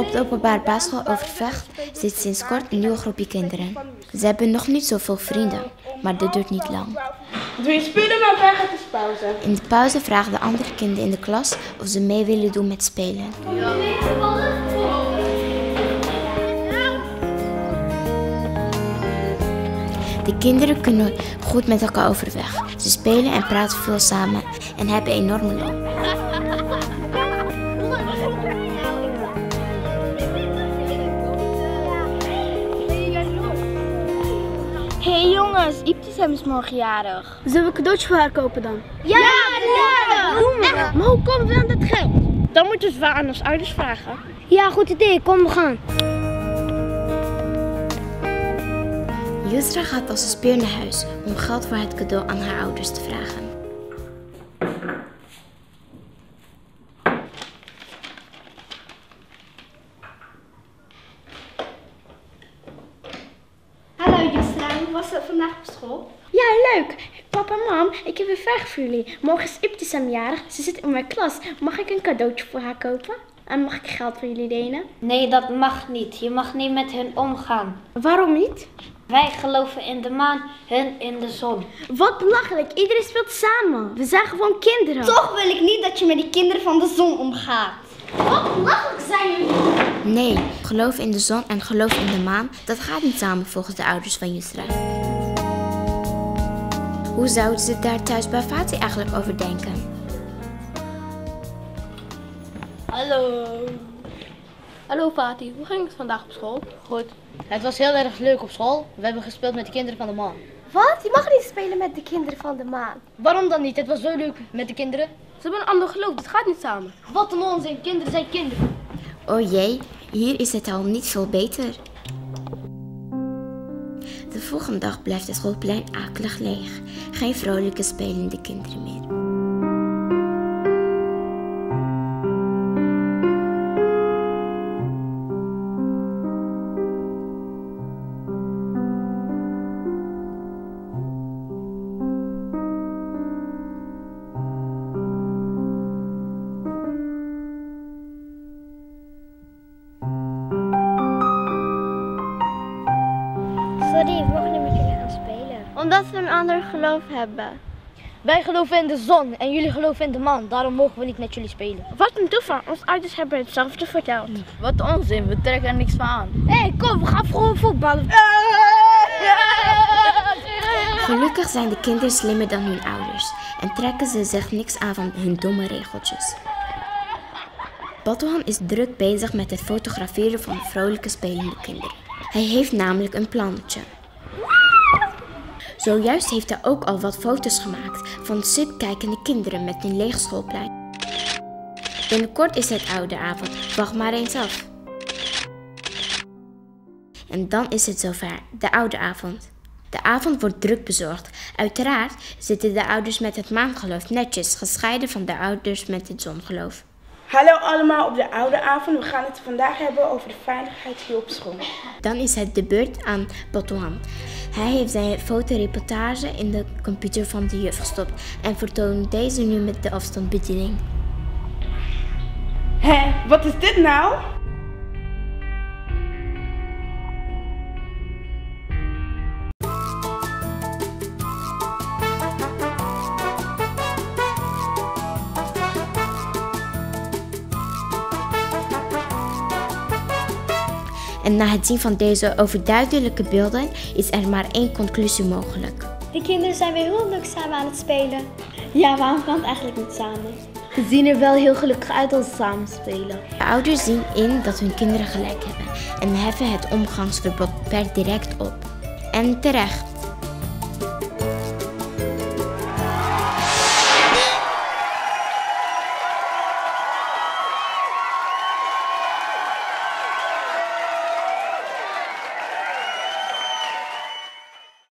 Op de openbare basisschool Overvecht zit sinds kort een nieuwe groepje kinderen. Ze hebben nog niet zoveel vrienden, maar dit duurt niet lang. Doe je spullen maar weg, het is pauze. In de pauze vragen de andere kinderen in de klas of ze mee willen doen met spelen. De kinderen kunnen goed met elkaar overweg. Ze spelen en praten veel samen en hebben enorme lol. Hey jongens, Ibtisam is morgen jarig. Zullen we een cadeautje voor haar kopen dan? Ja, jarig! Maar hoe komen we aan dat geld? Dan moeten we aan ons ouders vragen. Ja, goed idee. Kom, we gaan. Yusra gaat als een speer naar huis om geld voor het cadeau aan haar ouders te vragen. Hallo Yusra, hoe was het vandaag op school? Ja, leuk. Papa en mam, ik heb een vraag voor jullie. Morgen is Ibtisam jarig. Ze zit in mijn klas. Mag ik een cadeautje voor haar kopen? En mag ik geld voor jullie lenen? Nee, dat mag niet. Je mag niet met hun omgaan. Waarom niet? Wij geloven in de maan, hun in de zon. Wat belachelijk. Iedereen speelt samen. We zijn gewoon kinderen. Toch wil ik niet dat je met die kinderen van de zon omgaat. Wat belachelijk zijn jullie? Nee, geloof in de zon en geloof in de maan, dat gaat niet samen volgens de ouders van Yusra. Hoe zouden ze daar thuis bij Fatih eigenlijk over denken? Hallo. Hallo Fatih, hoe ging het vandaag op school? Goed. Het was heel erg leuk op school. We hebben gespeeld met de kinderen van de maan. Wat? Je mag niet spelen met de kinderen van de maan. Waarom dan niet? Het was zo leuk met de kinderen. Ze hebben een ander geloof, dat gaat niet samen. Wat een onzin, kinderen zijn kinderen. Oh jee, hier is het al niet veel beter. De volgende dag blijft het schoolplein akelig leeg. Geen vrolijke spelende kinderen meer. Sorry, we mogen niet met jullie gaan spelen. Omdat we een ander geloof hebben. Wij geloven in de zon en jullie geloven in de maan. Daarom mogen we niet met jullie spelen. Wat een toeval, onze ouders hebben hetzelfde verteld. Wat onzin, we trekken er niks van aan. Hé, kom, we gaan gewoon voetballen. Gelukkig zijn de kinderen slimmer dan hun ouders en trekken ze zich niks aan van hun domme regeltjes. Batuhan is druk bezig met het fotograferen van de vrolijke spelende kinderen. Hij heeft namelijk een plannetje. Zojuist heeft hij ook al wat foto's gemaakt van zit-kijkende kinderen met een leeg schoolplein. Binnenkort is het ouderavond, wacht maar eens af. En dan is het zover, de ouderavond. De avond wordt druk bezorgd. Uiteraard zitten de ouders met het maangeloof netjes gescheiden van de ouders met het zongeloof. Hallo allemaal op de oude avond. We gaan het vandaag hebben over de veiligheid hier op school. Dan is het de beurt aan Batuhan. Hij heeft zijn fotoreportage in de computer van de juf gestopt en vertoont deze nu met de afstandsbediening. Hé, wat is dit nou? En na het zien van deze overduidelijke beelden is er maar één conclusie mogelijk. Die kinderen zijn weer heel leuk samen aan het spelen. Ja, waarom kan het eigenlijk niet samen? Ze zien er wel heel gelukkig uit als ze samen spelen. De ouders zien in dat hun kinderen gelijk hebben en heffen het omgangsverbod per direct op. En terecht.